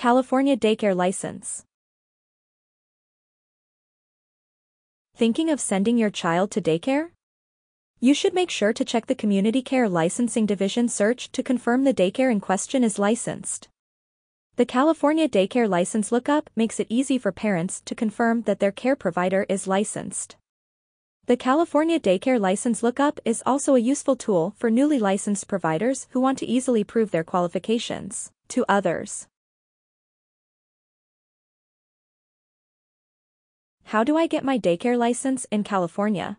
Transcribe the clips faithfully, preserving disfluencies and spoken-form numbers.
California Daycare License. Thinking of sending your child to daycare? You should make sure to check the Community Care Licensing Division search to confirm the daycare in question is licensed. The California Daycare License Lookup makes it easy for parents to confirm that their care provider is licensed. The California Daycare License Lookup is also a useful tool for newly licensed providers who want to easily prove their qualifications to others. How do I get my daycare license in California?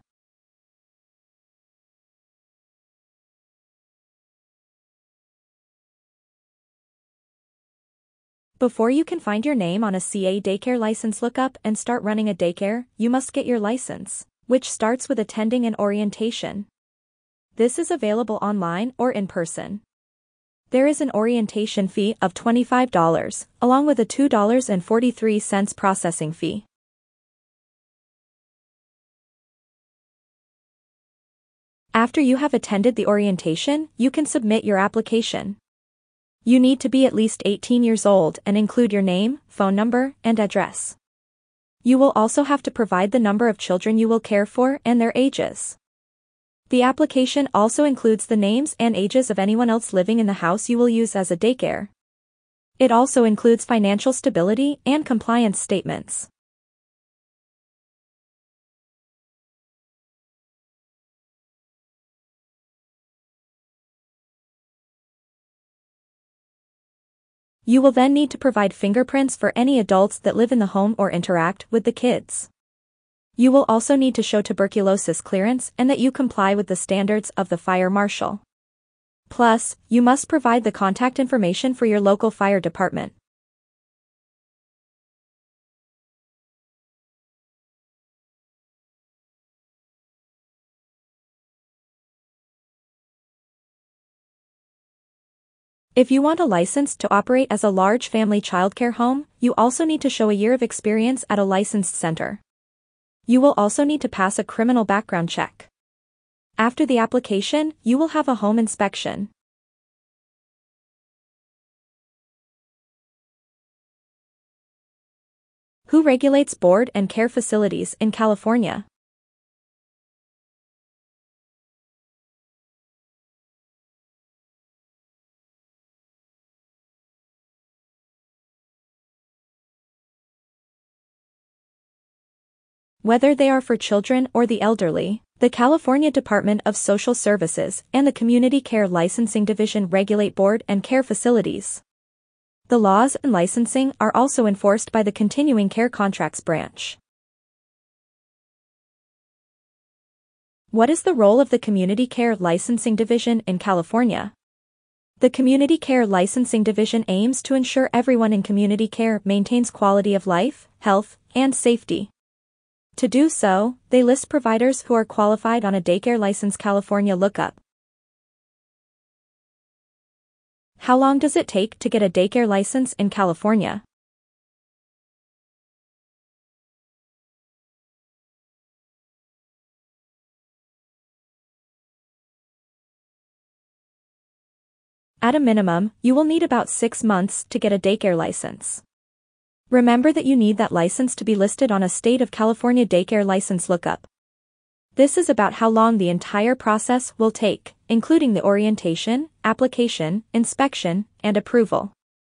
Before you can find your name on a C A daycare license lookup and start running a daycare, you must get your license, which starts with attending an orientation. This is available online or in person. There is an orientation fee of twenty-five dollars, along with a two dollars and forty-three cents processing fee. After you have attended the orientation, you can submit your application. You need to be at least eighteen years old and include your name, phone number, and address. You will also have to provide the number of children you will care for and their ages. The application also includes the names and ages of anyone else living in the house you will use as a daycare. It also includes financial stability and compliance statements. You will then need to provide fingerprints for any adults that live in the home or interact with the kids. You will also need to show tuberculosis clearance and that you comply with the standards of the fire marshal. Plus, you must provide the contact information for your local fire department. If you want a license to operate as a large family childcare home, you also need to show a year of experience at a licensed center. You will also need to pass a criminal background check. After the application, you will have a home inspection. Who regulates board and care facilities in California? Whether they are for children or the elderly, the California Department of Social Services and the Community Care Licensing Division regulate board and care facilities. The laws and licensing are also enforced by the Continuing Care Contracts Branch. What is the role of the Community Care Licensing Division in California? The Community Care Licensing Division aims to ensure everyone in community care maintains quality of life, health, and safety. To do so, they list providers who are qualified on a Daycare License California lookup. How long does it take to get a daycare license in California? At a minimum, you will need about six months to get a daycare license. Remember that you need that license to be listed on a State of California Daycare License Lookup. This is about how long the entire process will take, including the orientation, application, inspection, and approval.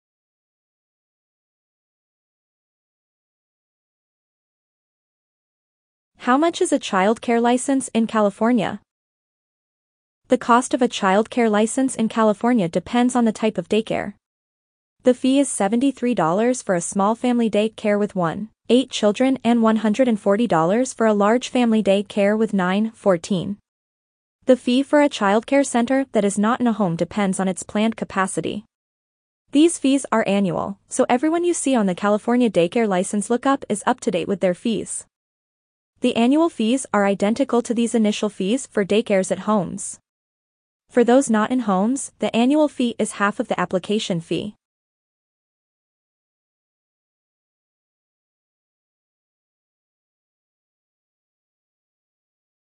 How much is a child care license in California? The cost of a child care license in California depends on the type of daycare. The fee is seventy-three dollars for a small family daycare with one, eight children and one hundred forty dollars for a large family daycare with nine, fourteen. The fee for a childcare center that is not in a home depends on its planned capacity. These fees are annual, so everyone you see on the California Daycare License Lookup is up to date with their fees. The annual fees are identical to these initial fees for daycares at homes. For those not in homes, the annual fee is half of the application fee.